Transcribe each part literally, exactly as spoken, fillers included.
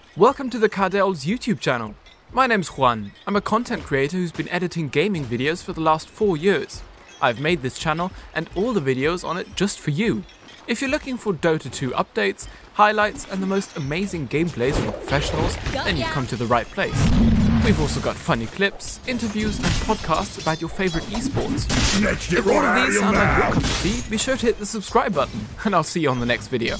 Welcome to the Cardel's YouTube channel. My name's Juan. I'm a content creator who's been editing gaming videos for the last four years. I've made this channel and all the videos on it just for you. If you're looking for Dota two updates, highlights and the most amazing gameplays from professionals, then you've come to the right place. We've also got funny clips, interviews and podcasts about your favorite esports. If all of these sound like your cup of tea, be sure to hit the subscribe button and I'll see you on the next video.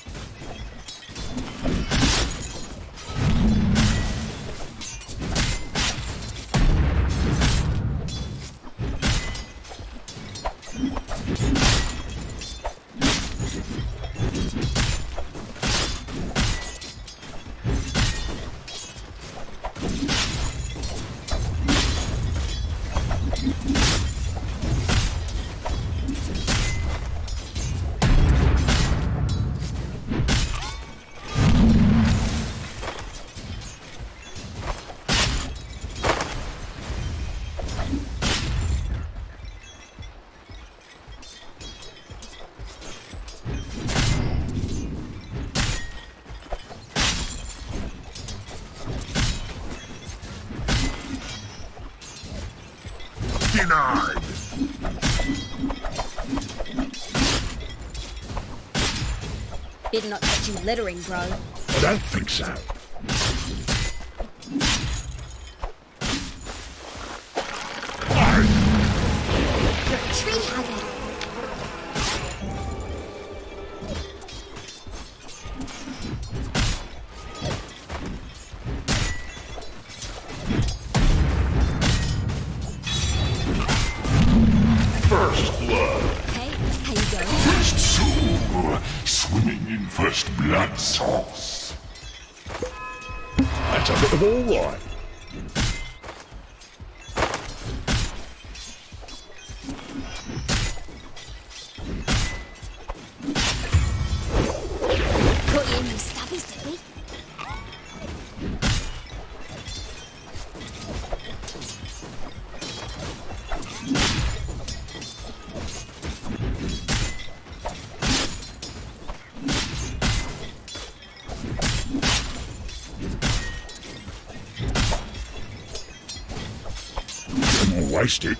Denied. Better not catch you littering, bro. I don't think so. You're a tree hugger. First blood. Hey, how you going? First soul. Swimming in first blood sauce. That's a bit of all right. Caught you in your stubbies, did we? Don't waste it.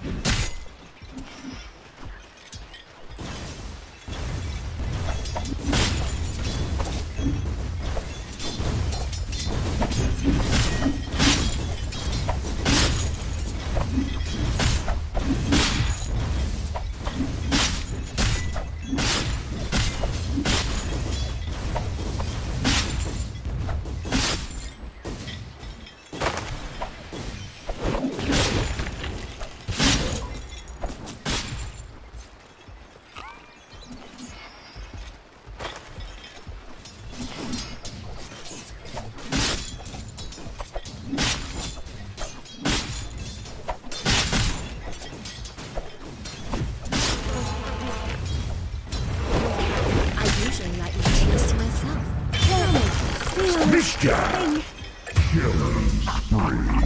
This guy. Killing spree.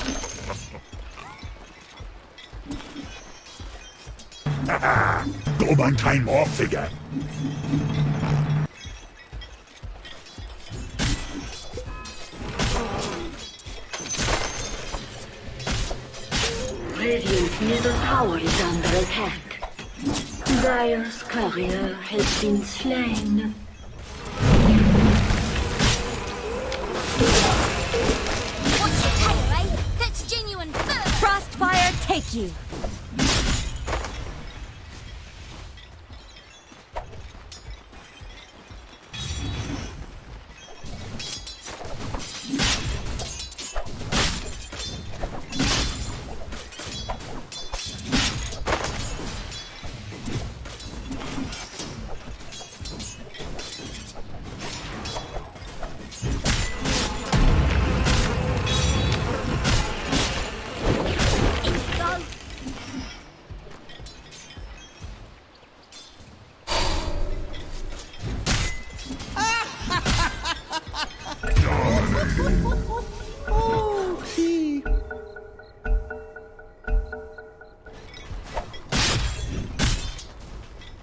Haha. Gotta maintain my figure. Radiant's middle tower is under attack. Dire's courier has been slain. What's your tail, eh? That's genuine fur! Frostfire, take you!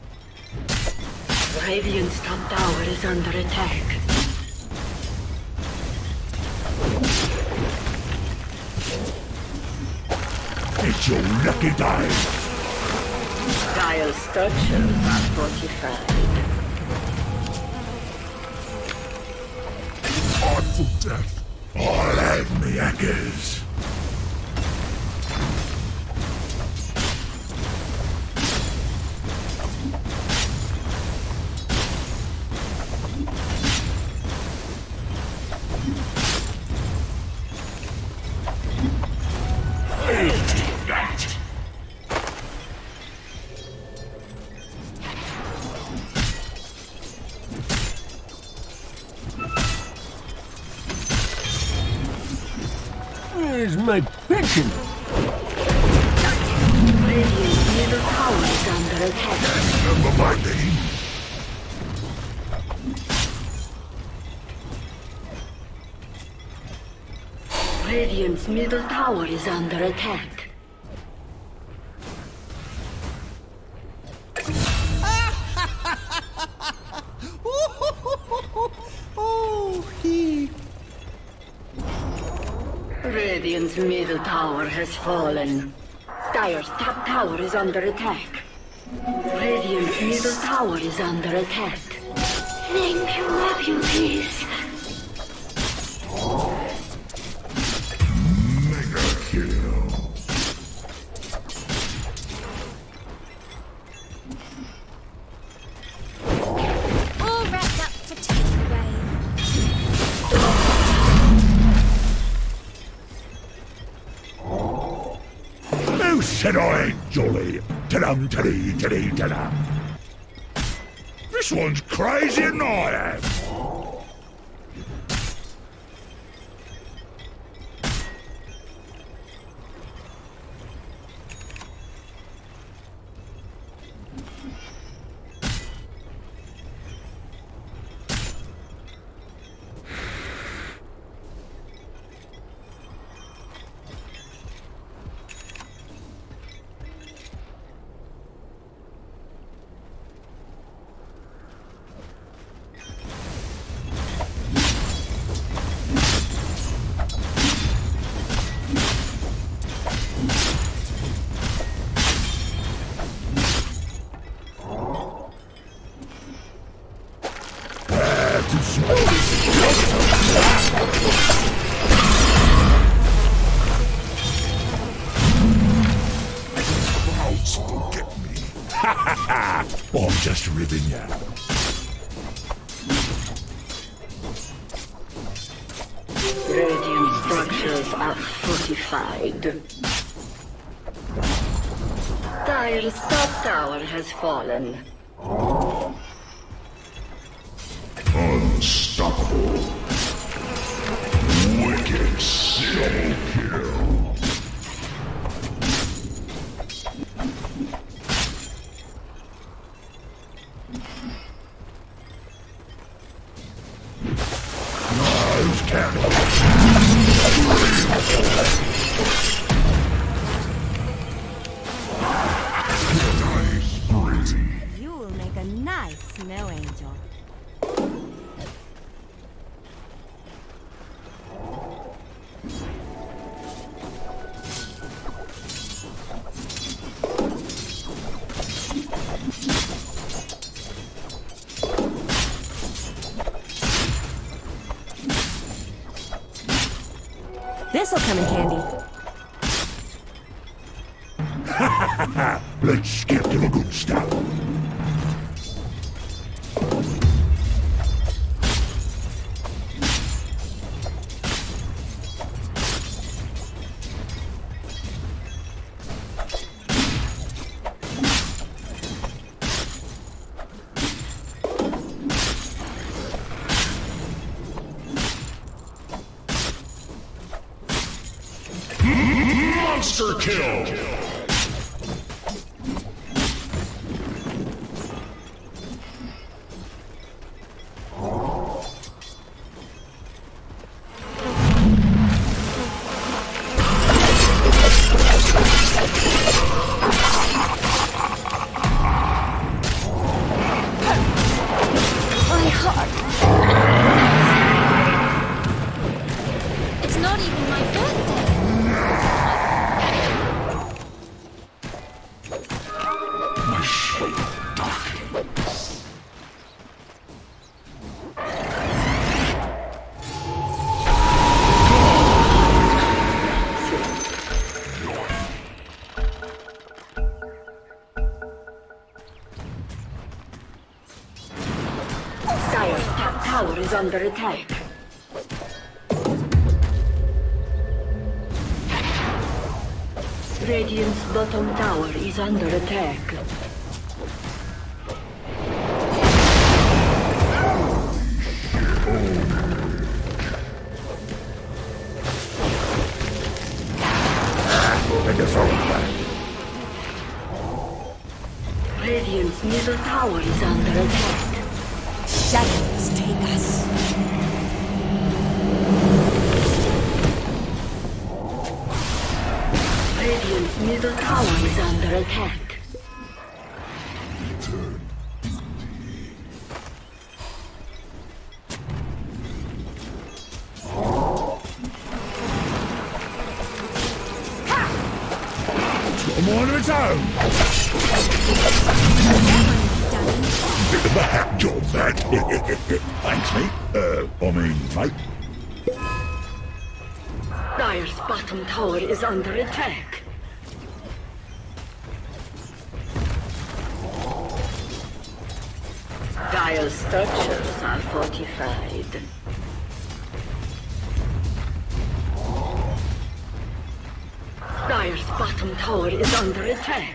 Radiant's top tower is under attack. It's your lucky day. Dial structures are fortified. Artful death. I'll have me hackers. Where's my pension? Radiant's middle tower is under attack. Remember my name? Radiant's middle tower is under attack. Radiant's middle tower has fallen. Dire's top tower is under attack. Radiant's middle tower is under attack. Thank you, my beauties. Mega kill. All wrapped up for takeaway. Who said I ain't jolly? Ta-dum, ta-dee, ta-dee, ta-dum. This one's crazier than I am. Crowds will get me. Ha ha ha! I'm just ribbing ya. Radiant structures are fortified. Dire's top tower has fallen. Unstoppable. Wicked double kill. Those cannons. Nice breezy. You will make a nice snow angel. This'll come in handy. Let's skip to the good stuff. Monster kill! My heart. It's not even my birthday. under attack. Radiant's bottom tower is under attack. Radiant's middle tower is under attack. Shadows take us. Radiant's middle tower is under attack. I'm on its own. Bit of a hack job, that. Thanks, mate. Uh, I mean, mate. Dire's bottom tower is under attack. Dire's structures are fortified. Dire's bottom tower is under attack.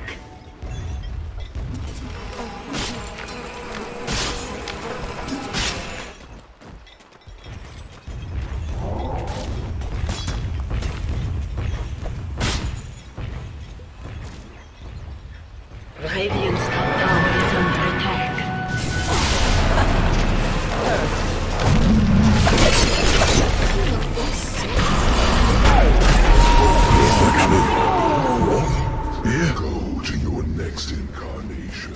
Radiant's top tower is under attack. Yeah. Go to your next incarnation.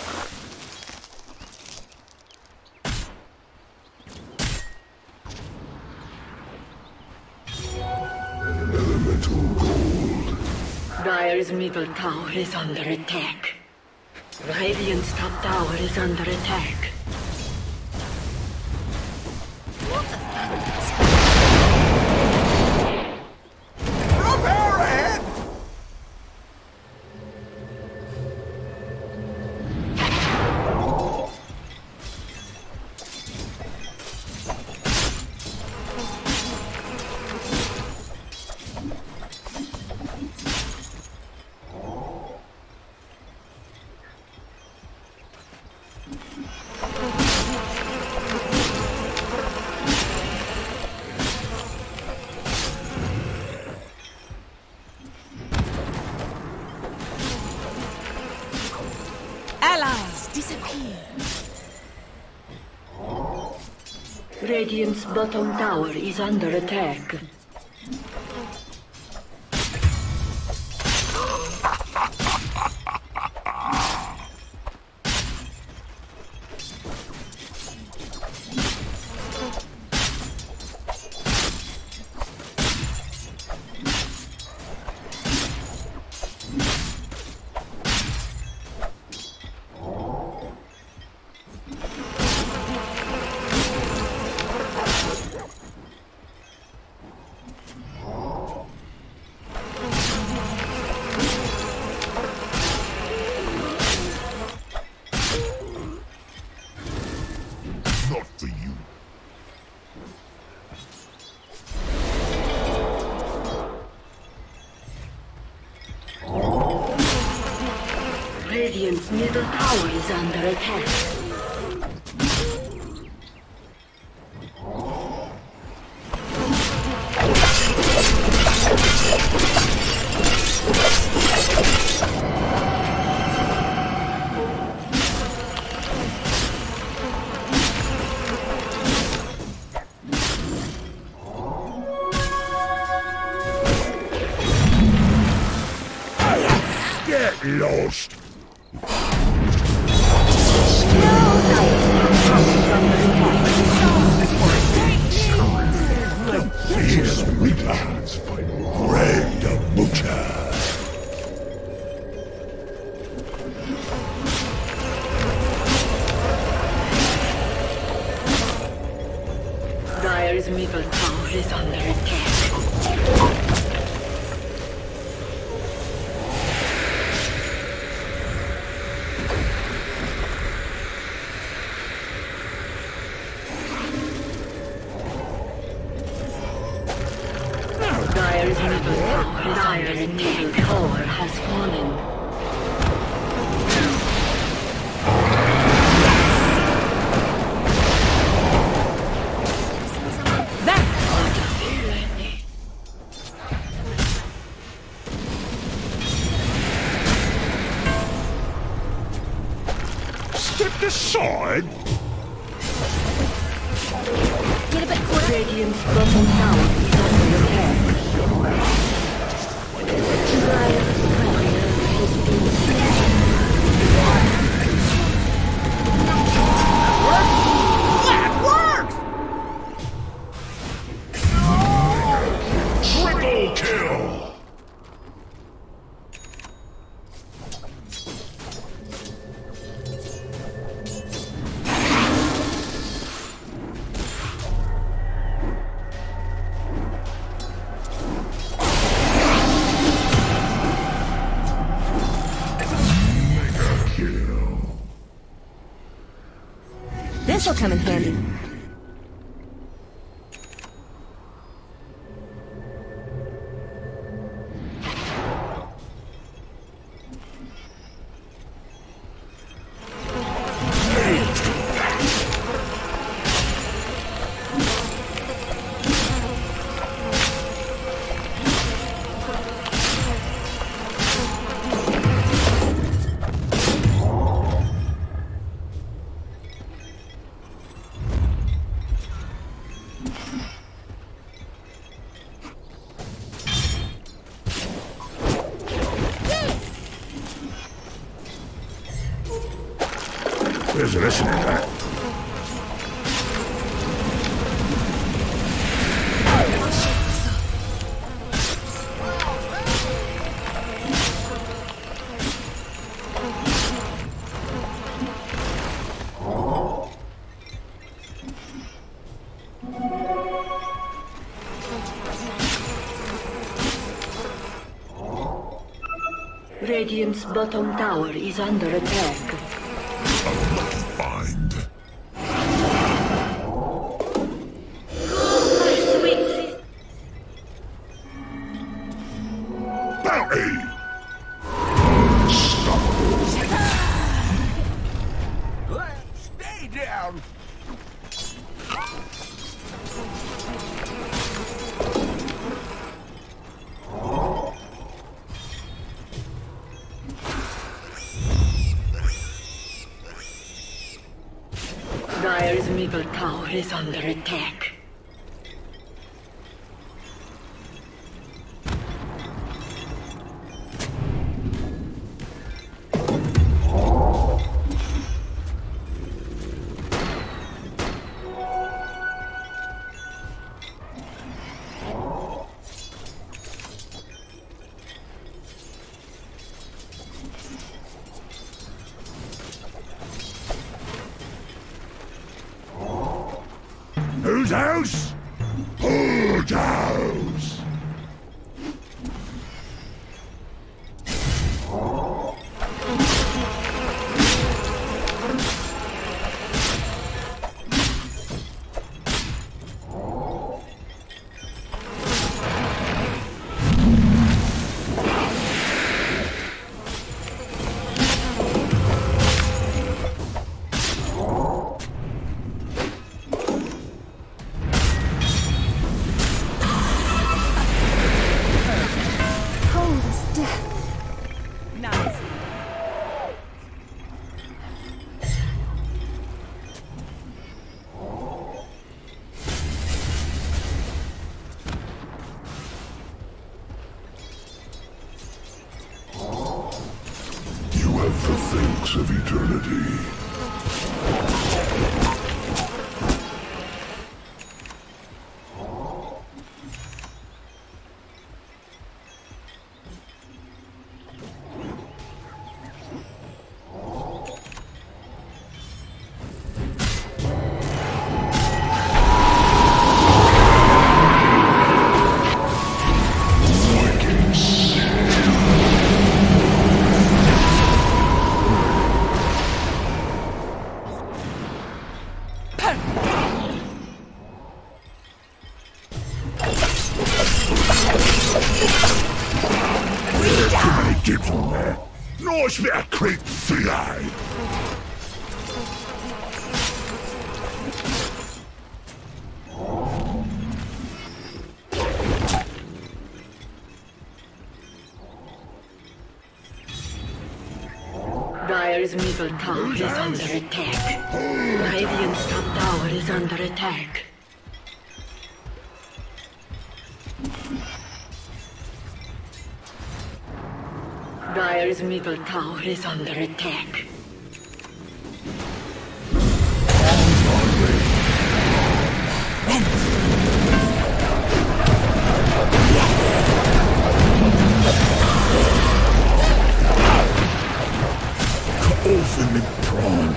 Elemental gold. Dire's middle tower is under attack. Radiant's top tower is under attack. Allies disappear. Radiant's bottom tower is under attack. Not for you. Radiant's middle tower is under attack. Get lost. Fierce Reaper. Greg the Butcher. Dire's middle tower is under attack. Dire's middle tower, Dire's middle tower has fallen. Step aside. Get a bit caught up. Radiant's bottom tower is under attack. Dire's barrier has been slain. That worked! Triple kill! This'll come in handy. Where's the listening to that? Radiant's bottom tower is under attack. Find. My sweet. Bounty! Stay down! Dire's middle tower is under attack. Whose house? Pudge house! The thanks of eternity. dibs on there. Nice bit of creep filet. Dire's middle tower is under attack. Radiant's top tower is under attack. Dire's middle tower is under attack. Off in the prawn.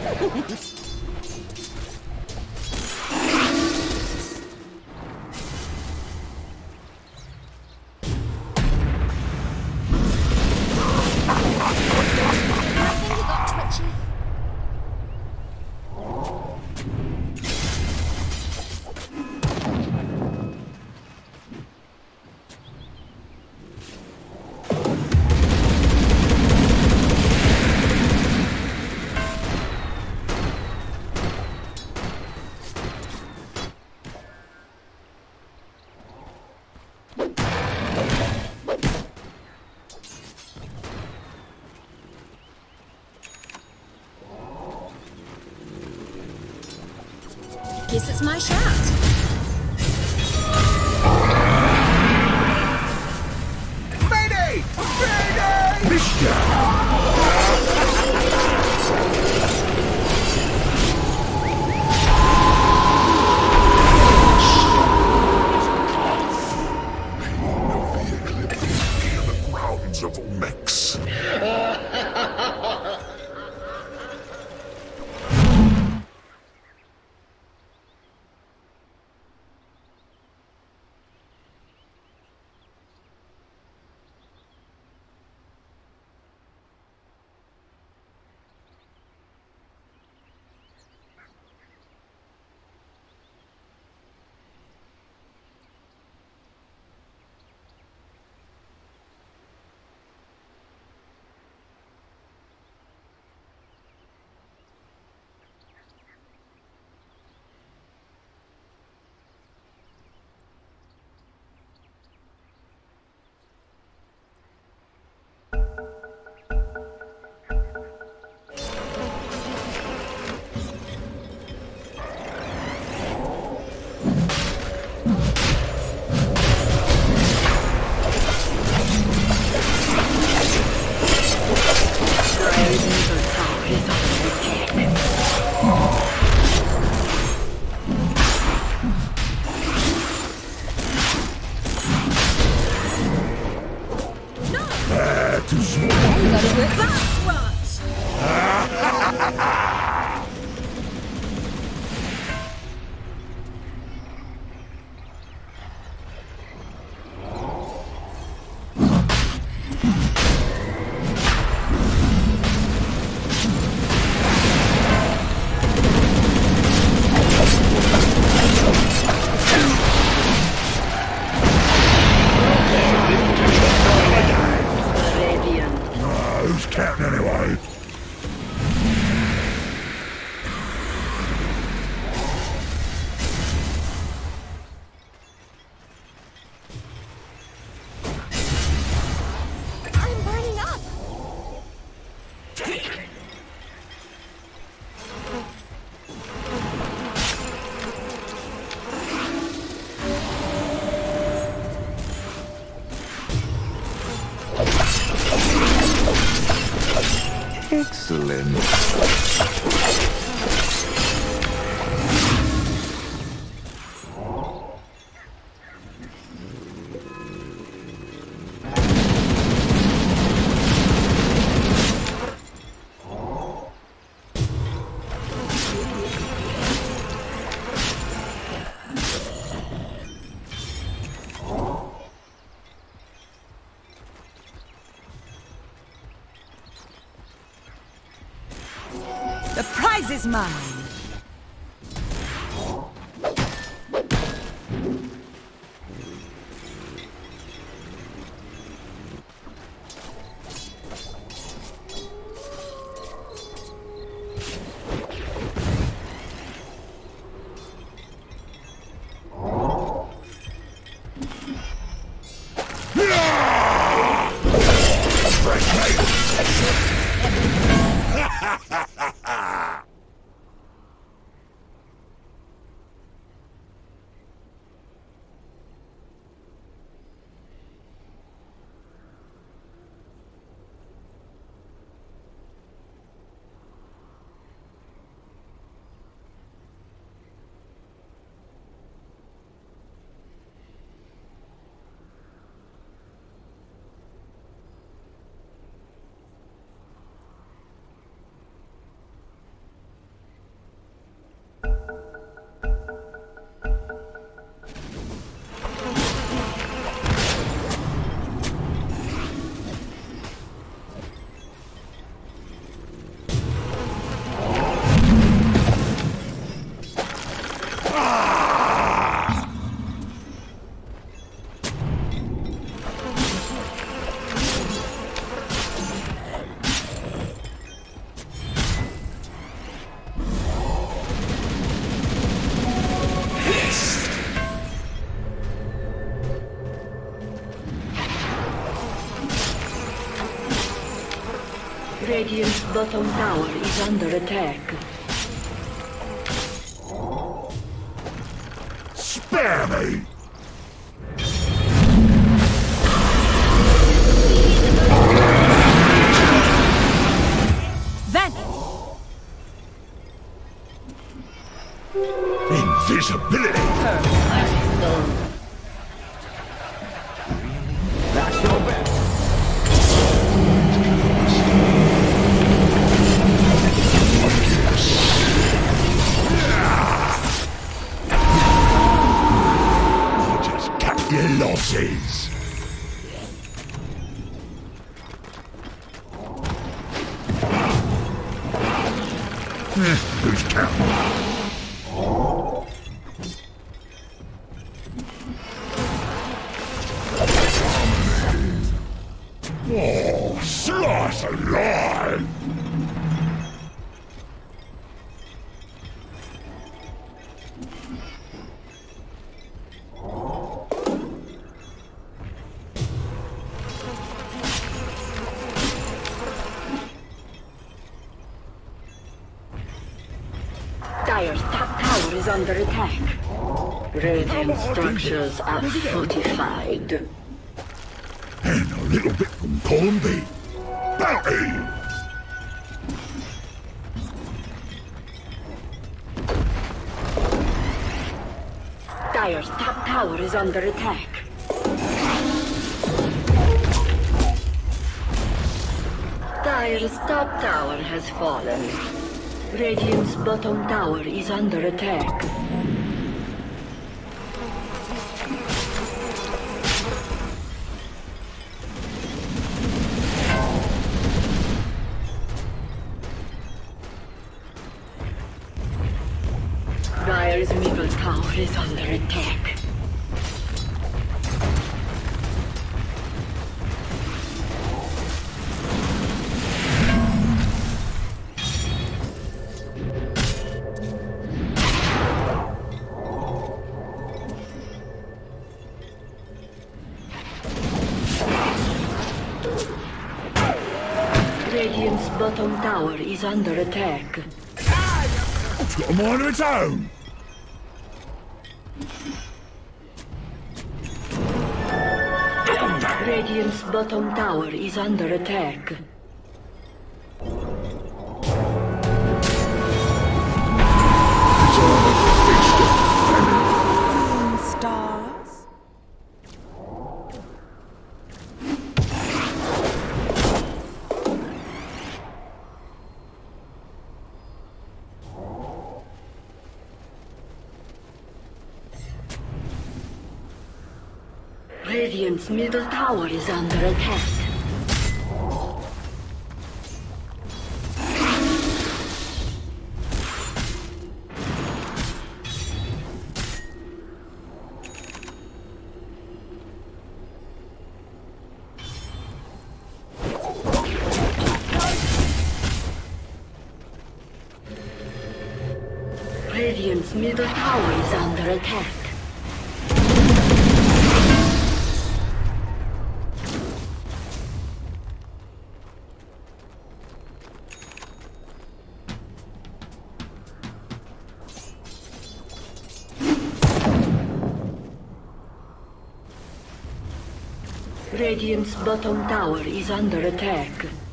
Guess it's my shout. Mayday! Mayday! Mister! Of mechs. Too small. Better work backwards. Who's counting anyway? I'm burning up. Excellent. The prize is mine. Radiant's bottom tower is under attack. Spare me! Invisibility! That's your best. Just cut your losses. Who's counting? Oh, slice alive! Dire's top tower is under attack. Radiant structures are fortified. And a little bit from column B. Bounty! Dire's top tower is under attack. Dire's top tower has fallen. Radiant's bottom tower is under attack. Dire's middle tower is under attack. Radiant's bottom tower is under attack. It's got a mind of its own! Radiant's bottom tower is under attack. Stars. Radiant's middle tower is under attack. Radiant's middle tower is under attack. Radiant's bottom tower is under attack.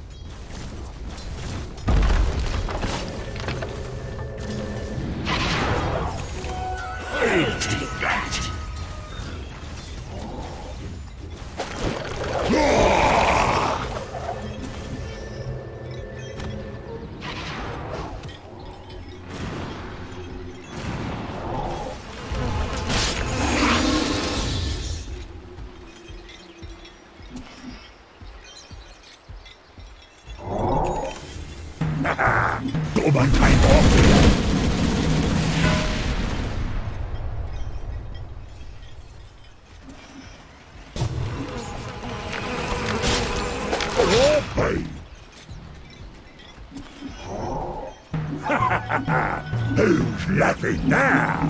I'll take that! Got my time off here! Who's laughing now?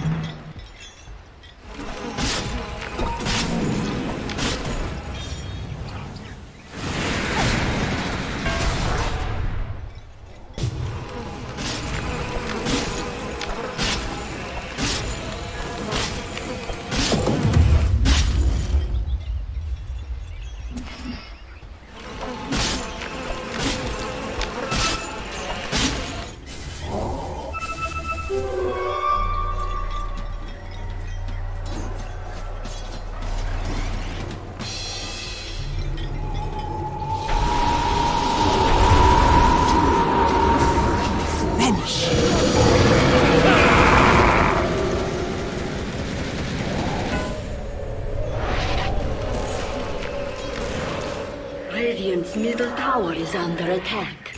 Radiant's middle tower is under attack.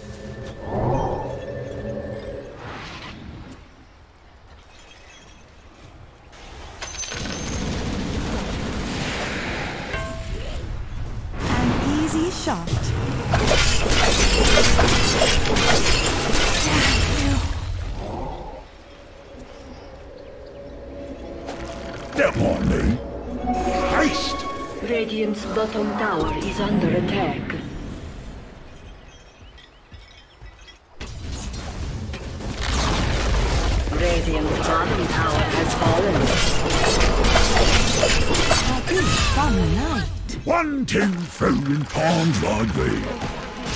An easy shot. Come on, me. Haste! Radiant's bottom tower is under attack. Radiant's bottom tower has fallen. From the night. One team through in times like these.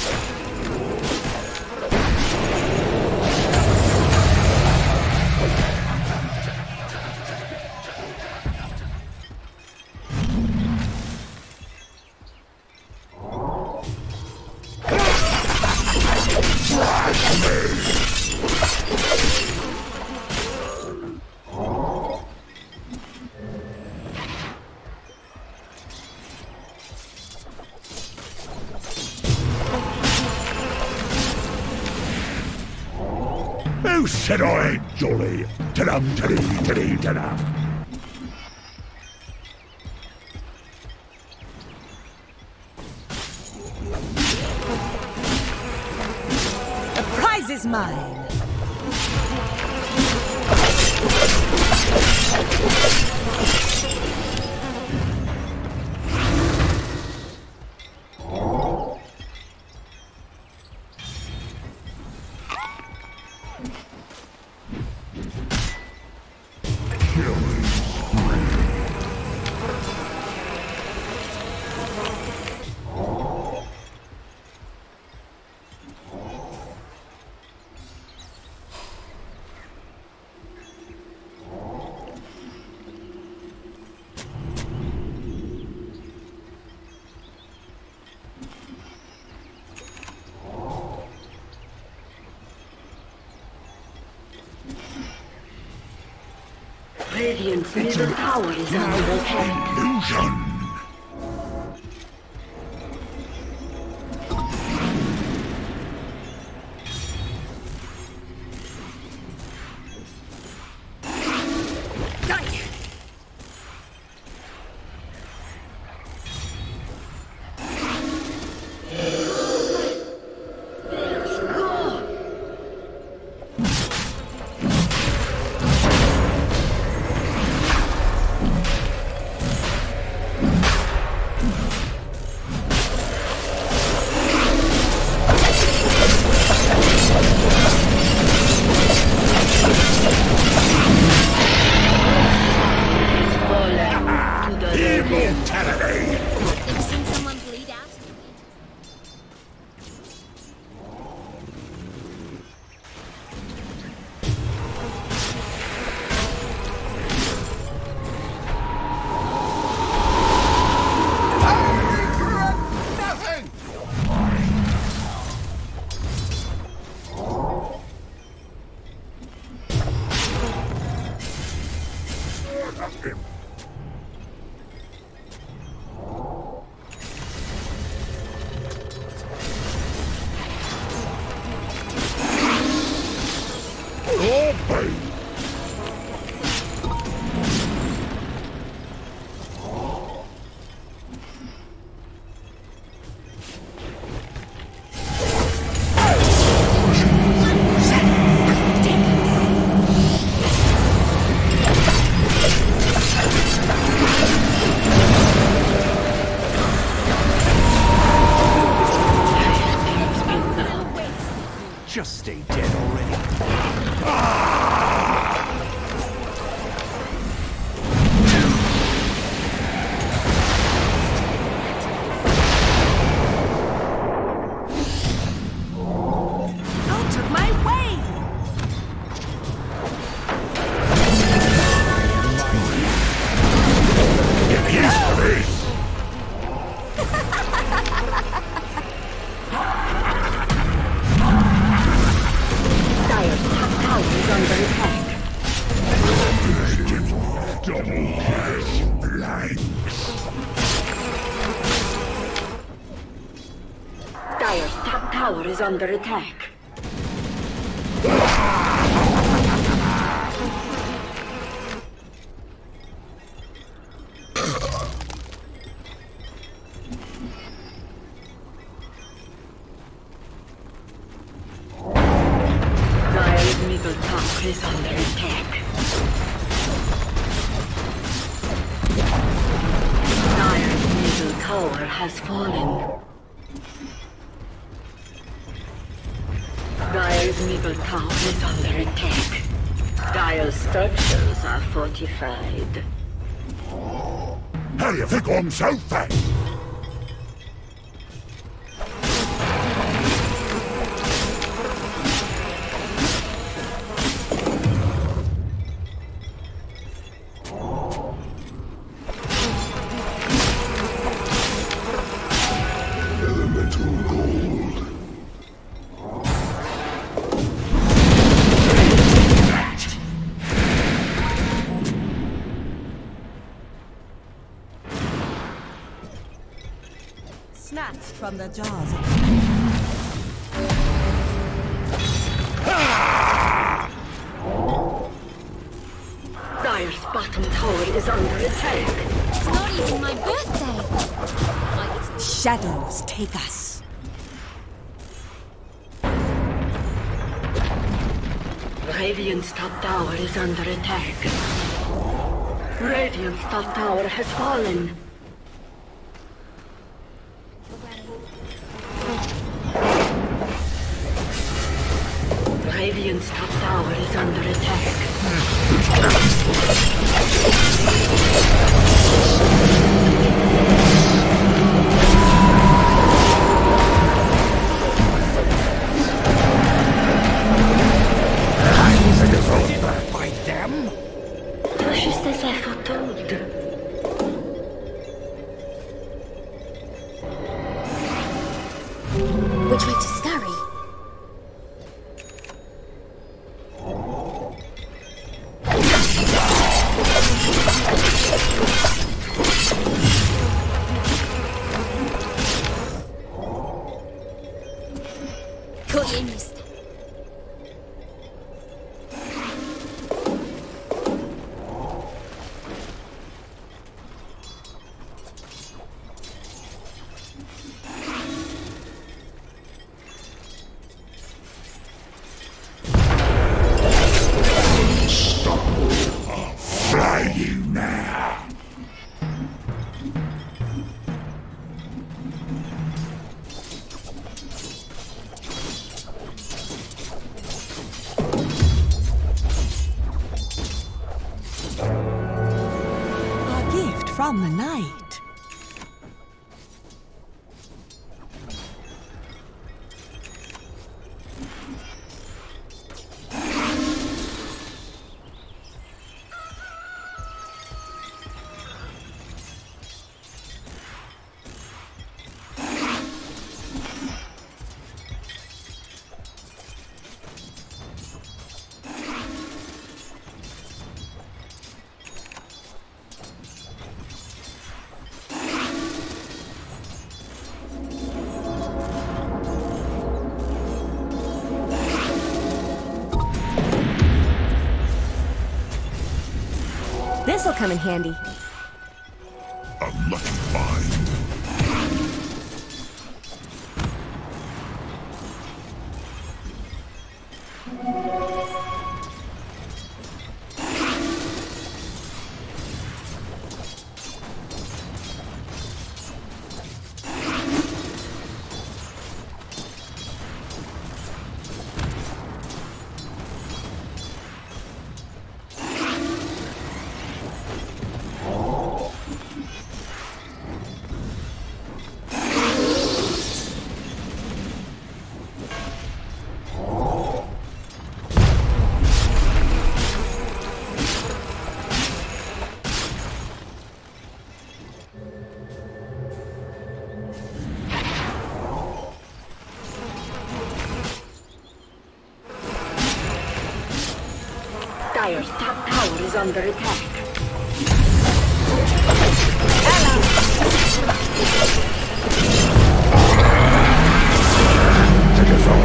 Who said I ain't jolly? Ta-dum, ta-dee, ta-dee, ta-dum. The prize is mine. Radiant's middle tower is under attack. Illusion! Immortality! is under attack. Dire's middle tower is under attack. Dire's middle tower has fallen. Dire's middle tower is under attack. Dire's structures are fortified. How do you think I'm so fat? Snatched from the jaws of Dire's bottom tower is under attack. It's not even my birthday. Like, shadows take us. Radiant's top tower is under attack. Radiant's top tower has fallen. Radiant's top tower is under attack. By them? Was ist das einfach tot? which way to scurry? Caught you in your step. Fly you now! A gift from the night. This'll come in handy. A lucky find. Dire's top tower is under attack. Take it from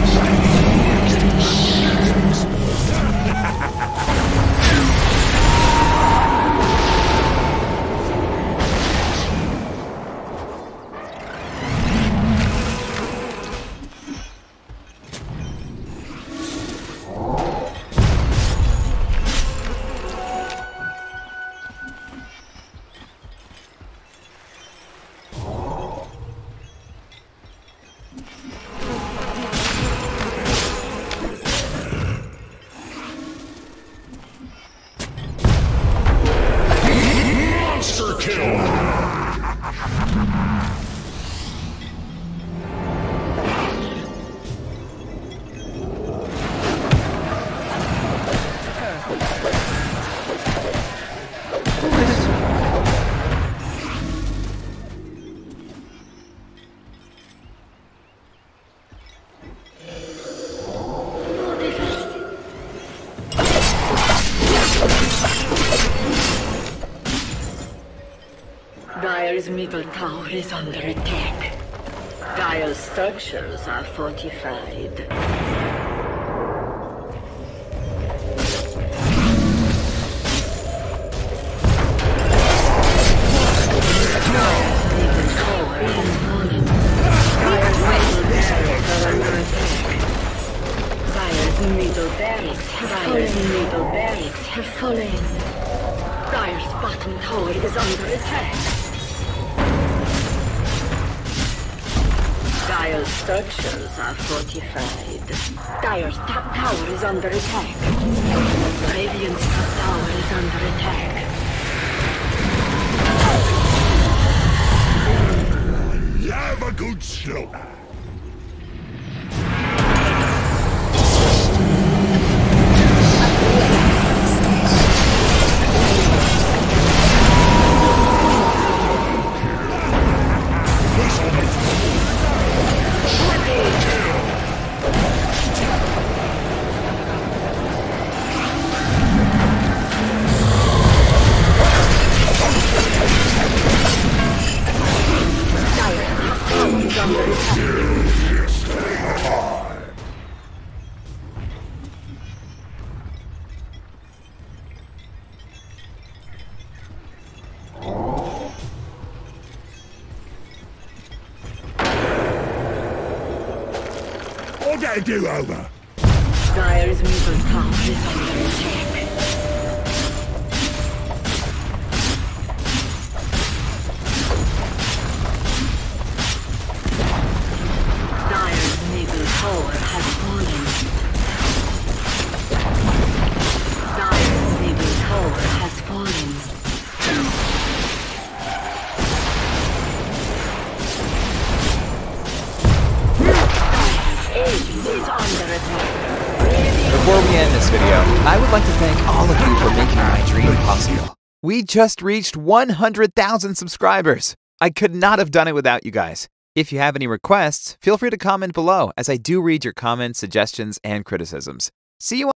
Dire's middle tower is under attack. Dire's structures are fortified. Middle barracks have fallen. Middle barracks have fallen. Dire's bottom tower is under attack. Dire's structures are fortified. Dire's top tower is under attack. Radiant's top tower is under attack. Have a good slaughter. I'll get a do-over. Dire's middle tower is under attack. Dire's middle tower has fallen. Dire's middle tower has fallen. Before we end this video, I would like to thank all of you for making my dream possible. We just reached one hundred thousand subscribers. I could not have done it without you guys. If you have any requests, feel free to comment below, as I do read your comments, suggestions, and criticisms. See you